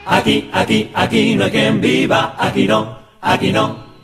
Aquí no hay quien viva, aquí no. ¡Ay!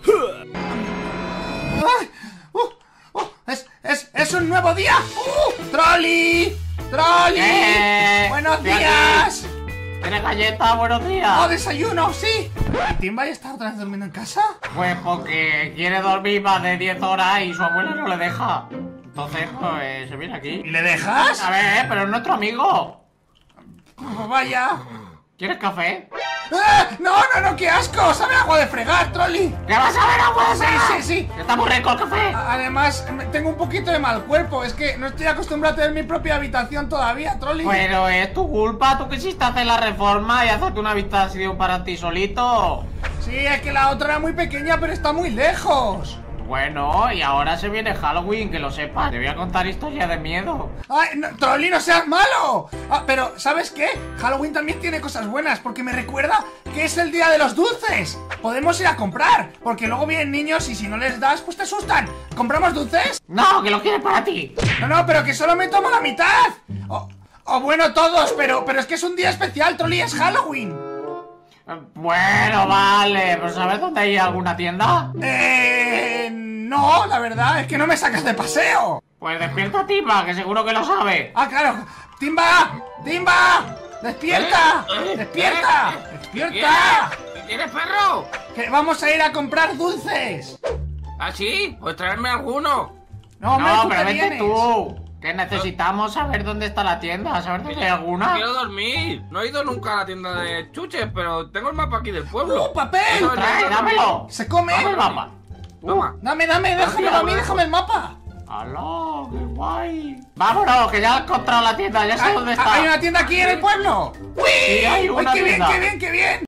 ¡Es un nuevo día! ¡Trolli! ¡Trolli! ¡Buenos días! ¿Tienes galletas? Buenos días. ¡Oh, desayuno! ¡Sí! ¿Y Timba ya está otra vez durmiendo en casa? Pues porque quiere dormir más de 10 horas y su abuela no le deja. Entonces, pues, se viene aquí. ¿Y le dejas? A ver, pero es nuestro amigo. Oh, vaya. ¿Quieres café? ¡No! ¡Qué asco! ¡Sabe agua de fregar, Trolli! ¿Qué vas a ver, agua de fregar? Sí. Está muy rico el café. Además, tengo un poquito de mal cuerpo. Es que no estoy acostumbrado a tener mi propia habitación todavía, Trolli. Pero es tu culpa. Tú quisiste hacer la reforma y hacerte una habitación para ti solito. Sí, es que la otra era muy pequeña, pero está muy lejos. Bueno, y ahora se viene Halloween, que lo sepas. Te voy a contar historias de miedo. ¡Ay, no, Trolli, no seas malo! Pero, ¿sabes qué? Halloween también tiene cosas buenas, porque me recuerda que es el día de los dulces. Podemos ir a comprar, porque luego vienen niños y si no les das, pues te asustan. ¿Compramos dulces? No, que lo quieres para ti. No, pero que solo me tomo la mitad. O bueno, todos, pero es que es un día especial, Trolli, es Halloween. Bueno, vale, pero ¿sabes dónde hay alguna tienda? No, la verdad es que no me sacas de paseo. Pues despierta a Timba, que seguro que lo sabe. Claro. ¡Timba! ¡Despierta! ¡Despierta! ¿Qué quieres, perro? Que vamos a ir a comprar dulces. ¿Ah, sí? Pues traerme alguno. No, hombre, No, tú pero te vete vienes. tú. Que necesitamos saber dónde está la tienda, saber si hay alguna. Quiero dormir. No he ido nunca a la tienda de chuches, pero tengo el mapa aquí del pueblo. ¡Papel! Eso es Trae, lo- dámelo. ¡Se come! Dame el mapa. Toma. Déjamelo a mí, déjame el mapa. ¡Hala! ¡Qué guay! Vámonos, que ya he encontrado la tienda, ya sé dónde está. ¿Hay una tienda aquí en el pueblo? ¡Uy! Sí, hay una ¡Ay, qué bien, tienda. qué bien!